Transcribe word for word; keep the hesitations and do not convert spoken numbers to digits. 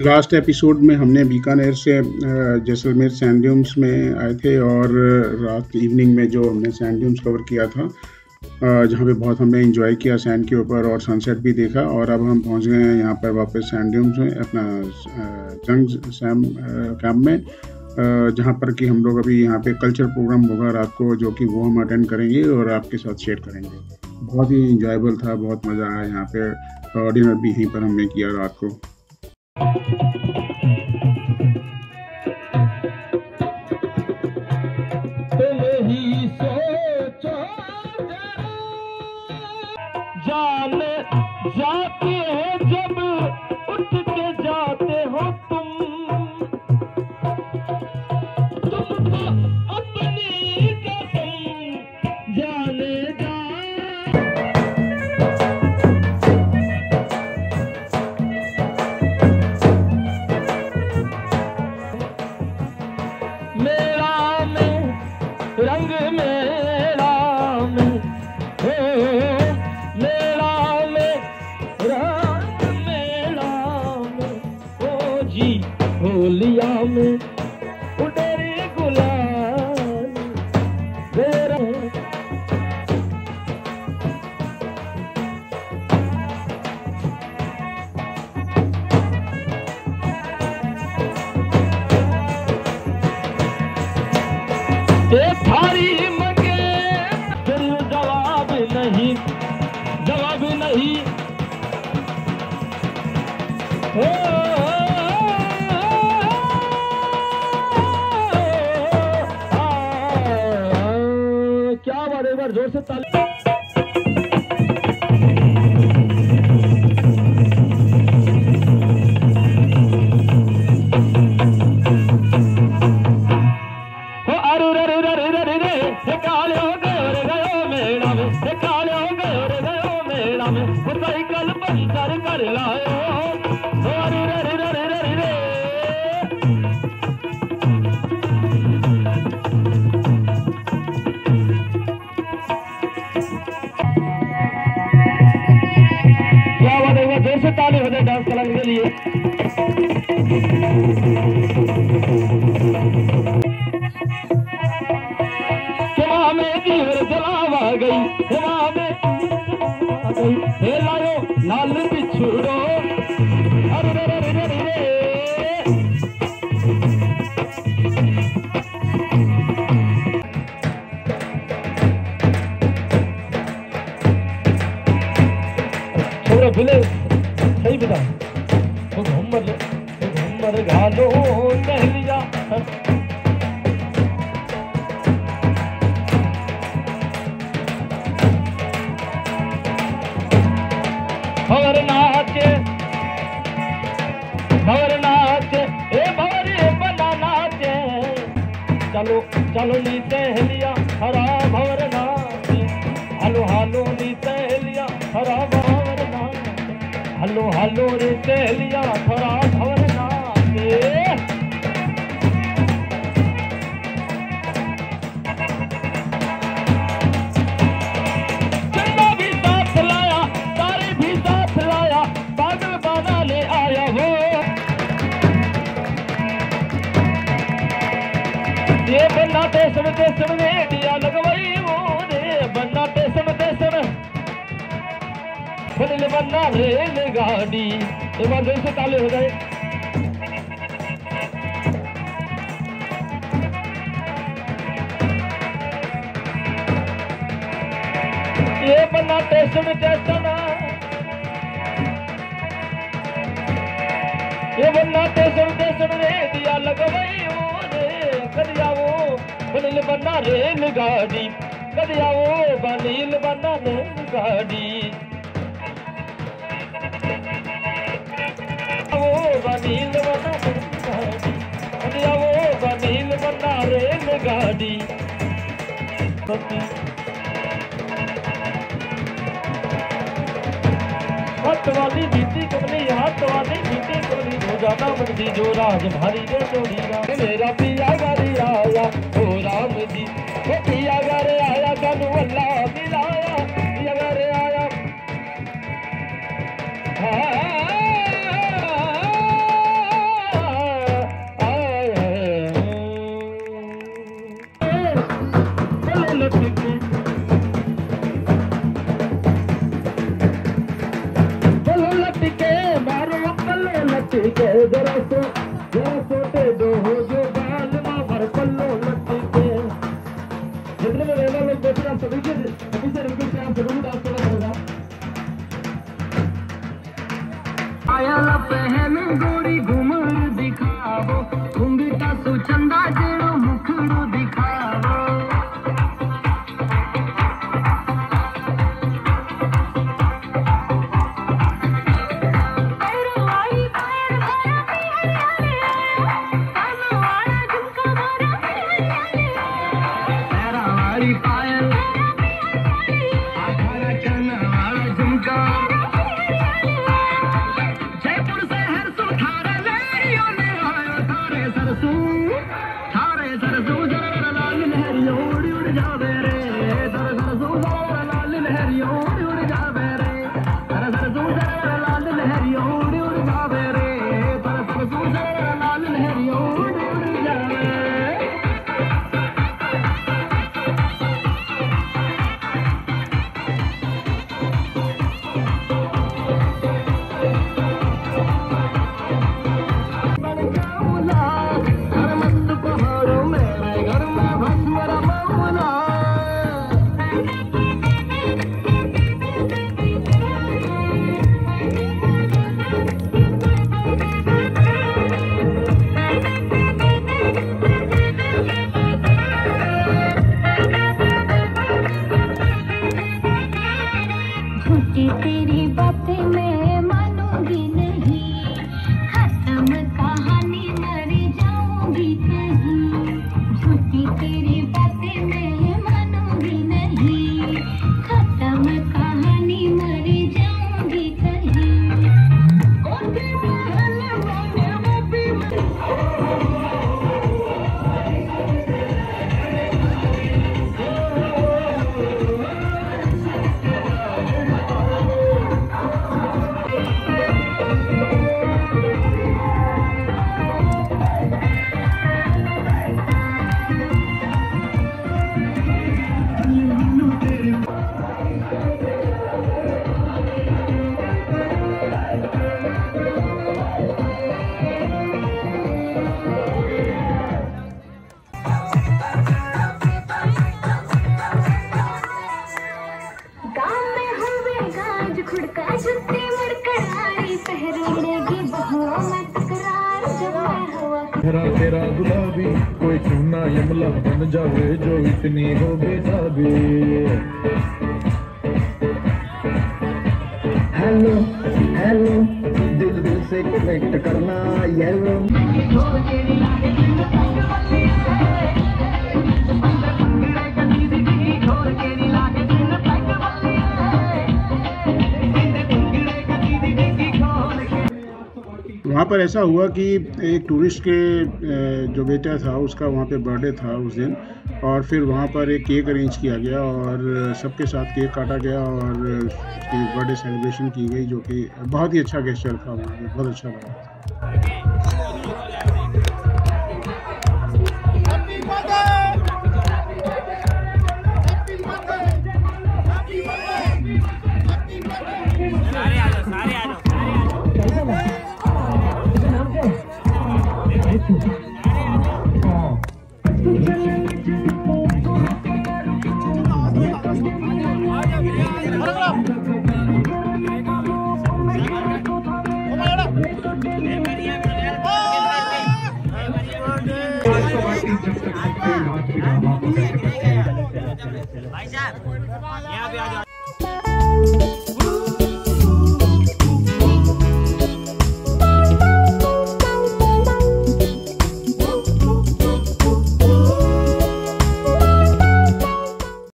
Last episode में हमने बीकानेर से जैसलमेर सैंड ड्यून्स में आए थे और रात इवनिंग में जो हमने सैंड ड्यून्स कवर किया था, जहाँ पे बहुत हमने एंजॉय किया सैंड के ऊपर और सनसेट भी देखा। और अब हम पहुँच गए हैं यहाँ पर वापस सैंड ड्यून्स में, अपना जंग सैम कैंप में, जहाँ पर कि हम लोग अभी यहाँ पे कल्चर प्रोग्राम होगा रात को, जो कि वो हम अटेंड करेंगे और आपके साथ शेयर करेंगे। बहुत ही इंजॉयबल था, बहुत मज़ा आया यहाँ पे। डिनर भी यहीं पर हमने किया रात को। जान जाते हैं जब उठ के जाते हो तुम, तुमको अपनी कसम जाने जा। मेला में रंग मेला में होलिया में उड़े गुलाल मेरा। ये थारी मगे दिल जवाब नहीं, जवाब नहीं हो। एक बार जोर से ताली। साइकिल पंचर कर लायो। जोर से ताली हो जाए डांस कलाकार के लिए। हिमा में जीवर जलावा गई, हिमा में आ गई, हे लायो लाल बिछुड़ो। अरे रे रे रे रे रे छोरा भूले सही बता। वो घूमर वो घूमर घालो टहलिया। भवर नाचे भवर नाचे ए भवर बना नाचे। चलो चलो नी टहलिया हरा भवर नाचे। हालो हालो नी टहलिया हरा भवर नाचे। हालो हालो रे टहलिया हरा भवर नाचे। ये बन्ना टेसन टेसन रेडिया लगवाई वो रे। बन्ना टेसन टेसन बदल बन्ना रेल गाड़ी। एक बार जोर से ताली हो जाए। ये बन्ना टेसन टेसन ये बन्ना टेसन टेसन रेडिया लगवाई वो कदिया वो बनील बन्ना रेल गाड़ी। कदिया वो बनील बन्ना रेल गाड़ी। वो बनील बन्ना रेल गाड़ी। कदिया वो बनील बन्ना रेल गाड़ी। हाथ वाली बीती कमली, हाथ वाली बीती कमली। हो जाना मंदी जो राज भारी रे चोरी रा। मेरा पिया गारी आया ओ राम जी। वो पिया गारे आया कनु अल्लाह मिलाया। पिया गारे आया तो देखिए अभी से रिक्वेस्ट है, आप जरूर डांस करना पड़ेगा। आया पहन गोरी घुमर दिखावो, घुंघटा सु चंदा जेड़ो मुखड़ो दिखावो। तेरी बातें मैं मानूंगी नहीं, खत्म कहानी मर जाऊंगी कहीं। झूठी तेरी बातें मैं मानूंगी नहीं, खत्म कहानी मर जाऊंगी कहीं। तेरा तेरा गुलाबी कोई क्यों ना यमला बन जावे जो इतनी हो बेताबी। हेलो हेलो दिल दिल से कनेक्ट करना येलो। वहाँ पर ऐसा हुआ कि एक टूरिस्ट के जो बेटा था उसका वहाँ पे बर्थडे था उस दिन, और फिर वहाँ पर एक केक अरेंज किया गया और सबके साथ केक काटा गया और उसकी बर्थडे सेलिब्रेशन की गई, जो कि बहुत ही अच्छा गेस्चर था। वहाँ पे बहुत अच्छा लगा। भाई साहब यहाँ पे आ जाओ।